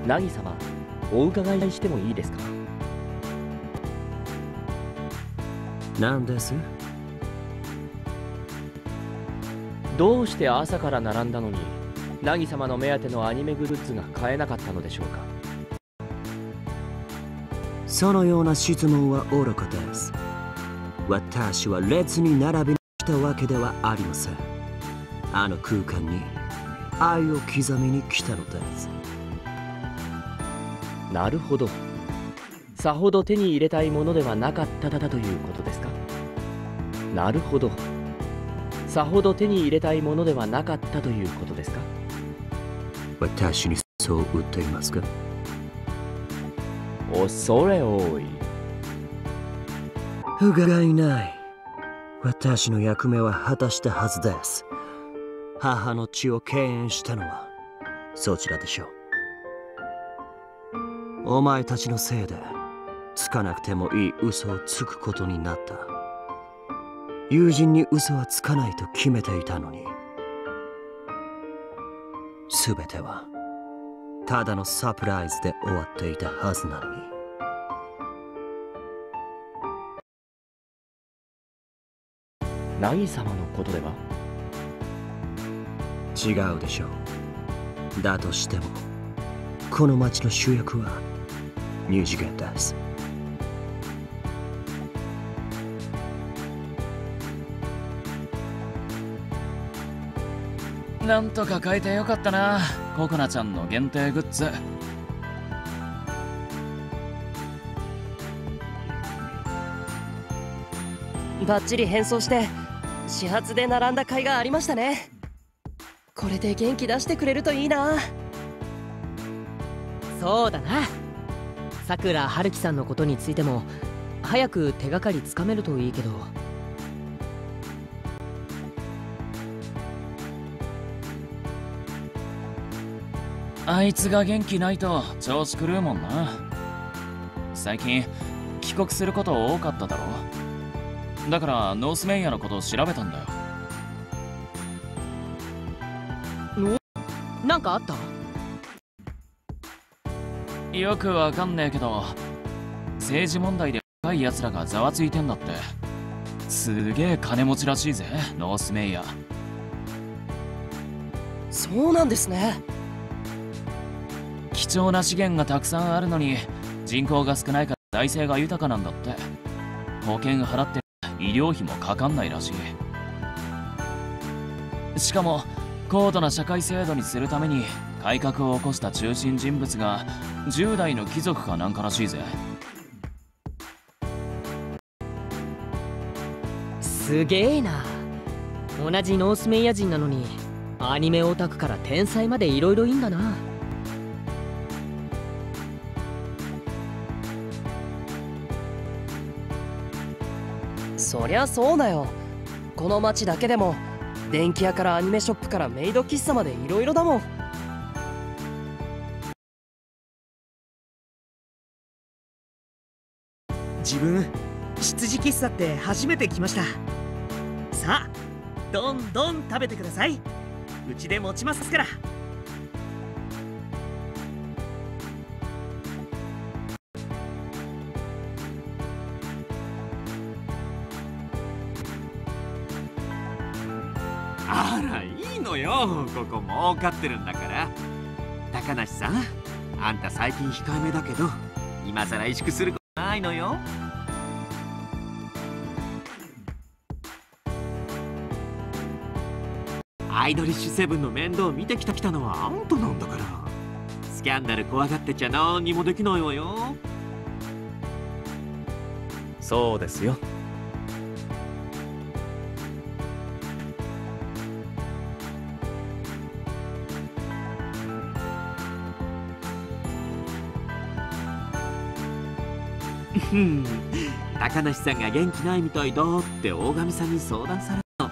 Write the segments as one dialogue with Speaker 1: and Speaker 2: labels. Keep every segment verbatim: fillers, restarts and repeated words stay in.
Speaker 1: 凪様、お伺いしてもいいですか？
Speaker 2: 何です？
Speaker 1: どうして朝から並んだのに凪様の目当てのアニメグッズが買えなかったのでしょうか？
Speaker 2: そのような質問は愚かです。私は列に並びに来たわけではありません。あの空間に愛を刻みに来たのです。
Speaker 1: なるほど。さほど手に入れたいものではなかっただということですか？なるほど。さほど手に入れたいものではなかったということですか？
Speaker 2: 私にそう言っていますか？
Speaker 1: 恐れ多い。
Speaker 2: 不甲斐ない。私の役目は果たしたはずです。母の血を敬遠したのはそちらでしょう。お前たちのせいでつかなくてもいい嘘をつくことになった。友人に嘘はつかないと決めていたのに、すべてはただのサプライズで終わっていたはずなのに。
Speaker 1: 凪様のことでは？
Speaker 2: 違うでしょう。だとしてもこの町の主役は二次元です。
Speaker 3: なんとか買えてよかったな、ココナちゃんの限定グッズ。
Speaker 4: バッチリ変装して始発で並んだ甲斐がありましたね。これで元気出してくれるといいな。
Speaker 5: そうだな。さくらはるきさんのことについても早く手がかりつかめるといいけど。
Speaker 3: あいつが元気ないと調子狂うもんな。最近帰国すること多かっただろ。だからノースメイヤーのことを調べたんだよ。
Speaker 5: なんかあった？
Speaker 3: よくわかんねえけど、政治問題で若い奴らがざわついてんだって。すげえ金持ちらしいぜ、ノースメイヤー。
Speaker 4: そうなんですね。
Speaker 3: 貴重な資源がたくさんあるのに人口が少ないから財政が豊かなんだって。保険払って医療費もかかんないらしい。しかも高度な社会制度にするために改革を起こした中心人物がじゅう代の貴族かなんからしいぜ。
Speaker 5: すげえな。同じノースメイヤ人なのにアニメオタクから天才までいろいろいんだな。
Speaker 4: そりゃそうだよ。この町だけでも電気屋からアニメショップからメイド喫茶までいろいろだもん。
Speaker 6: 自分執事喫茶って初めて来ました。さあどんどん食べてください。うちで持ちますから。
Speaker 7: あらいいのよ、ここ儲かってるんだから。高梨さん、あんた最近控えめだけど今さら萎縮することないのよ。アイドリッシュセブンの面倒見てきたきたのはあんたなんだから。スキャンダル怖がってちゃ何にもできないわよ。
Speaker 1: そうですよ。
Speaker 7: 高梨さんが元気ないみたいだって大神さんに相談されたの。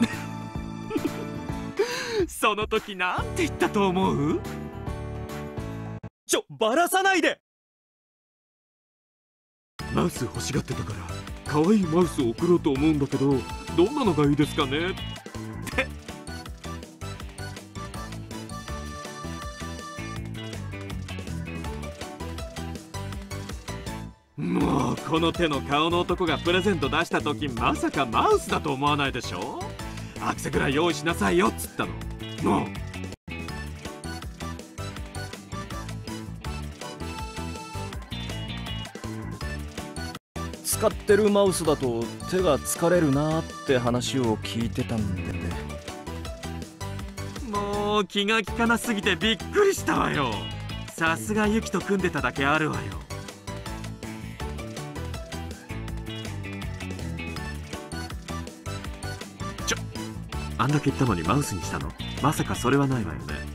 Speaker 7: その時なんて言ったと思う？
Speaker 6: ちょ、バラさないで。
Speaker 7: マウス欲しがってたから可愛いマウスを送ろうと思うんだけど、どんなのがいいですかねって。 もうこの手の顔の男がプレゼント出した時まさかマウスだと思わないでしょ。アクセぐらい用意しなさいよっつったの。もう
Speaker 8: 使ってるマウスだと手が疲れるなって話を聞いてたんでね。
Speaker 7: もう気が利かなすぎてびっくりしたわよ。さすがユキと組んでただけあるわよ。ちょあんだけ言ったのにマウスにしたの？まさかそれはないわよね。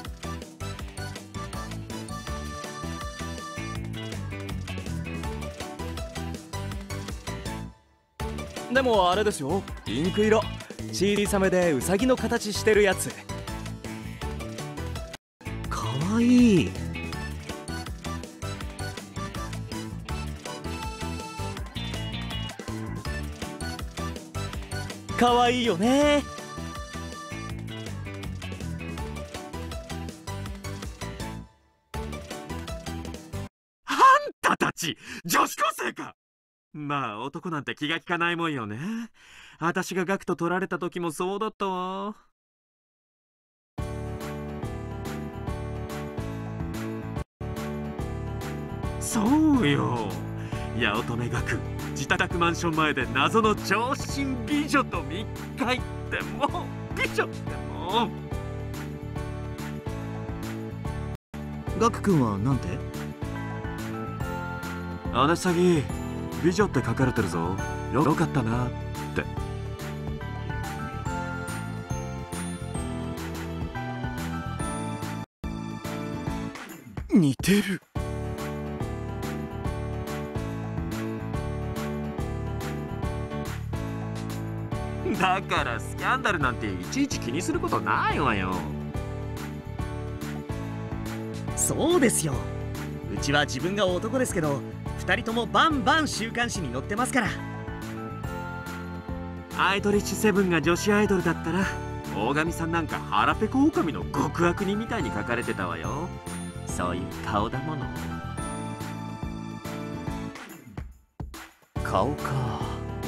Speaker 8: でもあれですよ、ピンク色、小さめでウサギの形してるやつ。
Speaker 6: かわいい。
Speaker 8: かわいいよね。
Speaker 7: あんたたち女子高生か。まあ男なんて気が利かないもんよね。私がガクと取られた時もそうだったわ。そうよ、八乙女学自宅マンション前で謎の長身美女と密会ってもう美女ってもう。
Speaker 6: ガク君はなんて？
Speaker 7: あなさぎ美女って書かれてるぞ。よかったなって。
Speaker 8: 似てる。
Speaker 7: だからスキャンダルなんていちいち気にすることないわよ。
Speaker 6: そうですよ。うちは自分が男ですけどふたりともバンバン週刊誌に載ってますから。
Speaker 7: アイドリッシュセブンが女子アイドルだったら大神さんなんか腹ペコ狼の極悪人みたいに書かれてたわよ。そういう顔だもの。
Speaker 8: 顔か。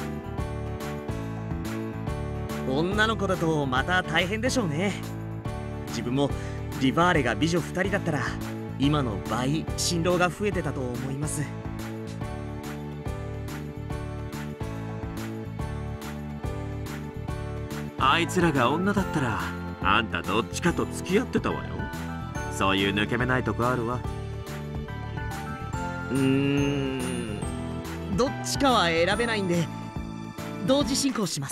Speaker 6: 女の子だとまた大変でしょうね。自分もリバーレが美女ふたりだったら今の倍新郎が増えてたと思います。
Speaker 7: あいつらが女だったらあんたどっちかと付き合ってたわよ。そういう抜け目ないとこあるわ。
Speaker 6: うーん、どっちかは選べないんで同時進行します。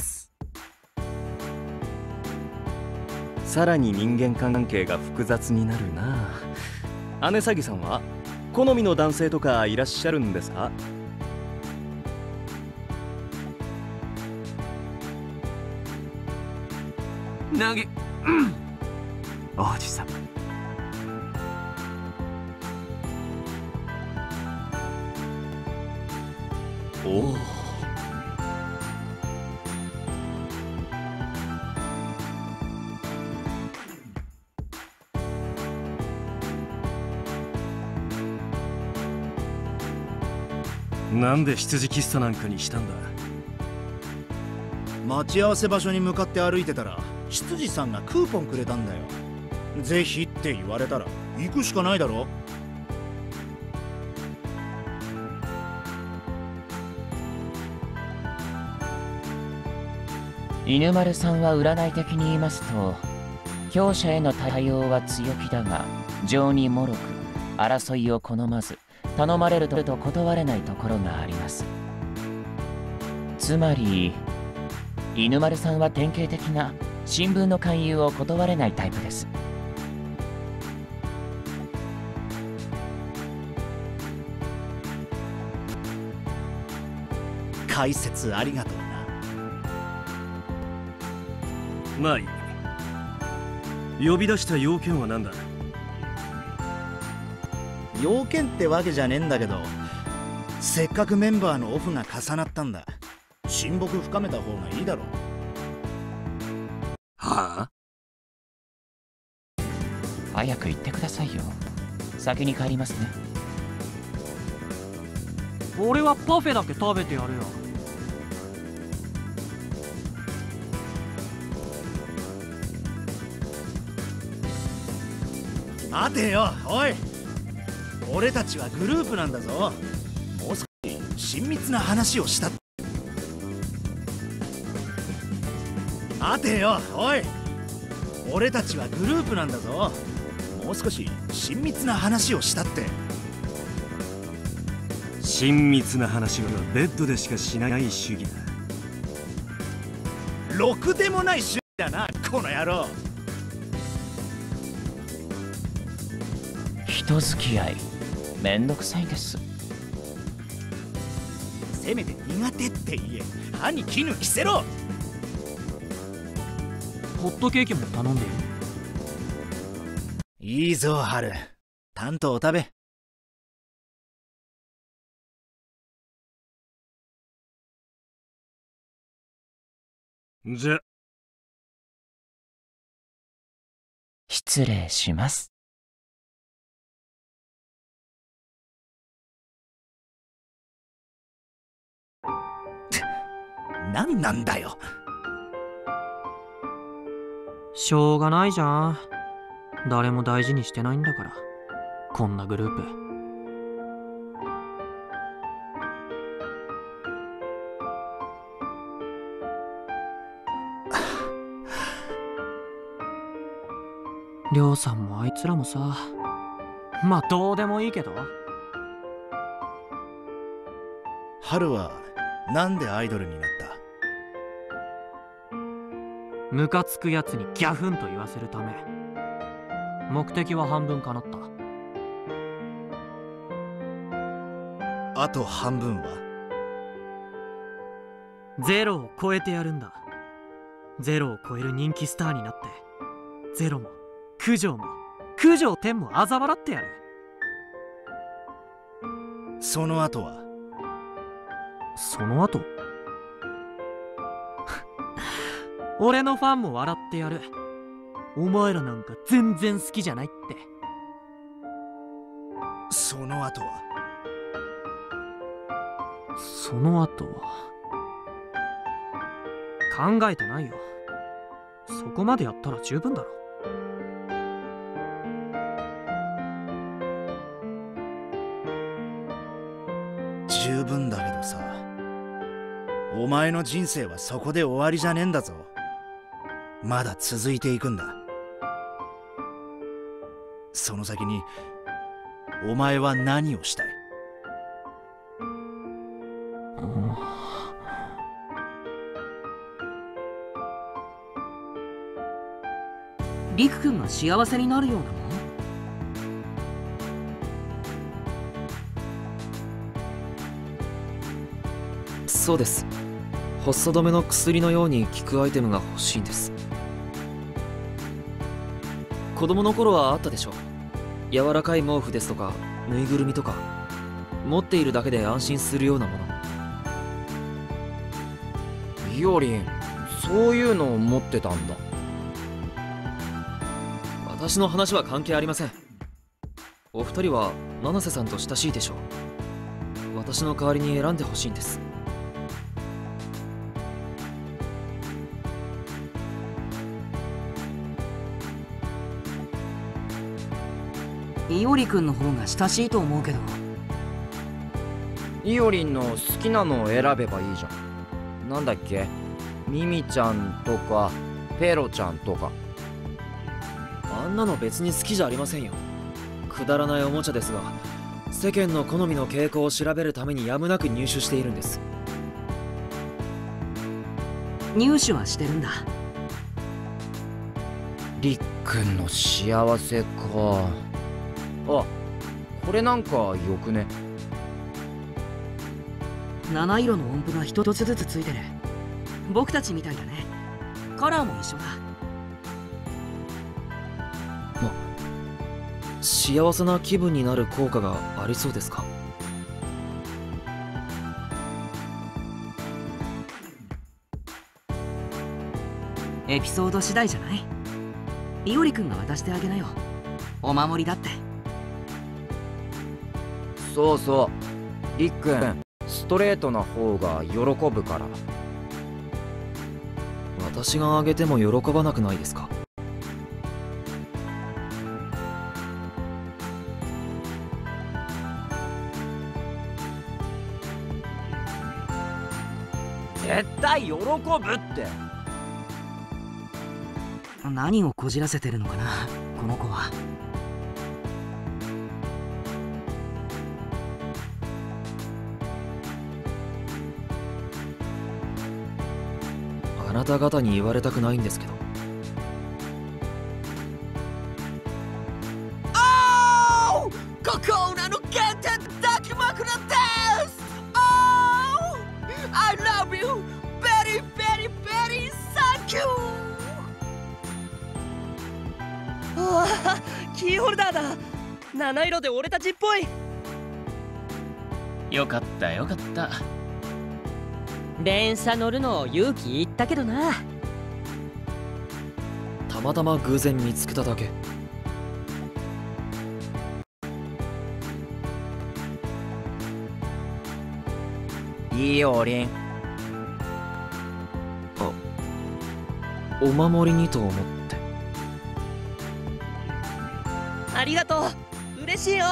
Speaker 8: さらに人間関係が複雑になるな。姉崎さんは好みの男性とかいらっしゃるんですか？
Speaker 7: 投げ、うん、王子様。
Speaker 8: おお。なんで羊喫茶なんかにしたんだ？
Speaker 9: 待ち合わせ場所に向かって歩いてたら執事さんがクーポンくれたんだよ。ぜひって言われたら行くしかないだろ。
Speaker 10: 犬丸さんは占い的に言いますと、強者への対応は強気だが情に脆く、争いを好まず、頼まれると断れないところがあります。つまり犬丸さんは典型的な新聞の勧誘を断れないタイプです。
Speaker 9: 解説ありがとうな。
Speaker 8: まあいい。呼び出した要件は何だ？
Speaker 9: 要件ってわけじゃねえんだけど、せっかくメンバーのオフが重なったんだ。親睦深めた方がいいだろ。
Speaker 7: はあ？
Speaker 10: 早く言ってくださいよ。先に帰りますね。
Speaker 11: 俺はパフェだけ食べてやるよ。
Speaker 9: 待てよ、おい。俺たちはグループなんだぞ。もう少し親密な話をした。待てよ、おい。俺たちはグループなんだぞ。もう少し親密な話をしたって。
Speaker 2: 親密な話はベッドでしかしない主義だ。
Speaker 9: ろくでもない主義だな、この野郎。
Speaker 10: 人付き合いめんどくさいです。
Speaker 9: せめて苦手って言え。歯に絹着せろ。
Speaker 11: ホットケーキも頼んでいい？
Speaker 9: いいぞ、ハル。担当食べ。
Speaker 2: じゃ。
Speaker 10: 失礼します。
Speaker 9: 何なんだよ。
Speaker 11: しょうがないじゃん。誰も大事にしてないんだから、こんなグループ。りょうさんもあいつらもさ、まあどうでもいいけど。
Speaker 9: ハルはなんでアイドルになった？
Speaker 11: ムカつくやつにギャフンと言わせるため。目的は半分叶った。
Speaker 9: あと半分は？
Speaker 11: ゼロを超えてやるんだ。ゼロを超える人気スターになって、ゼロも九条も九条天も嘲笑ってやる。
Speaker 9: その後は？
Speaker 11: その後俺のファンも笑ってやる。お前らなんか全然好きじゃないって。
Speaker 9: その後は？
Speaker 11: その後は考えてないよ。そこまでやったら十分だろ。
Speaker 9: 十分だけどさ、お前の人生はそこで終わりじゃねえんだぞ。まだ続いていくんだ。その先にお前は何をしたい？
Speaker 5: リク君が幸せになるようなもの？
Speaker 12: そうです。発作止めの薬のように効くアイテムが欲しいんです。子供の頃はあったでしょ。柔らかい毛布ですとかぬいぐるみとか、持っているだけで安心するようなもの。
Speaker 13: イオリン、そういうのを持ってたんだ。
Speaker 12: 私の話は関係ありません。お二人は七瀬さんと親しいでしょう。私の代わりに選んでほしいんです。
Speaker 5: イオリ君の方が親しいと思うけど。
Speaker 13: イオリンの好きなのを選べばいいじゃん。なんだっけ、ミミちゃんとかペロちゃんとか。
Speaker 12: あんなの別に好きじゃありませんよ。くだらないおもちゃですが、世間の好みの傾向を調べるためにやむなく入手しているんです。
Speaker 5: 入手はしてるんだ。
Speaker 13: りっくんの幸せか。あ、これなんかよくね。
Speaker 5: 七色の音符が一つずつついてる。僕たちみたいだね。カラーも一緒だ。
Speaker 12: 幸せな気分になる効果がありそうですか？
Speaker 5: エピソード次第じゃない？イオリ君が渡してあげなよ。お守りだって。
Speaker 13: そうそう、りっくんトレートな方が喜ぶから。
Speaker 12: 私があげても喜ばなくないですか？
Speaker 2: 絶対喜ぶって。
Speaker 14: 何をこじらせてるのかなこの子は。
Speaker 12: あなた方に言われたくないんですけど。
Speaker 2: おー、ココナの原点抱き枕です。おー、I love you very very very thank you。
Speaker 4: ああ、キーホルダーだ。七色で俺たちっぽい。
Speaker 3: よかったよかった。
Speaker 5: 電車乗るの勇気いったけどな。
Speaker 12: たまたま偶然見つけただけ。
Speaker 13: いいよオリン。
Speaker 12: あ、お守りにと思って。
Speaker 4: ありがとう、嬉しいよ。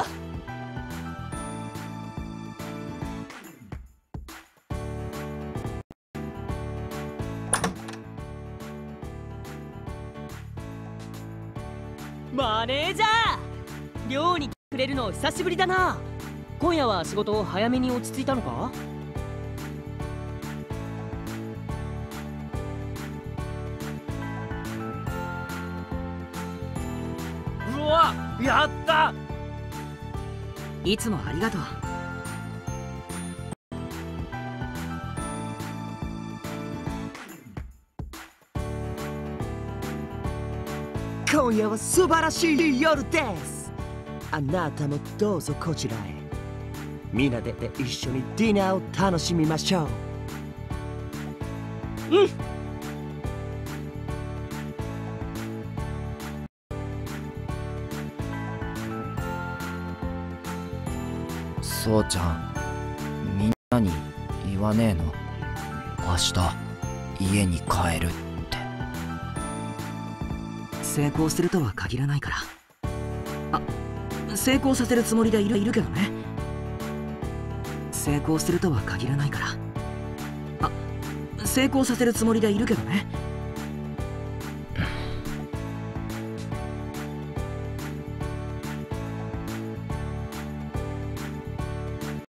Speaker 5: マネージャー、寮にくれるの久しぶりだな。今夜は仕事早めに落ち着いたのか？
Speaker 2: うわ、やった。
Speaker 14: いつもありがとう。今夜は素晴らしい夜です。あなたもどうぞこちらへ。みんなで一緒にディナーを楽しみましょう。うん。
Speaker 13: そうちゃん、みんなに言わねえの？明日家に帰るって。
Speaker 14: 成功するとは限らないから。あ、成功させるつもりでいるいるけどね。成功するとは限らないから。あ、成功させるつもりでいるけどね。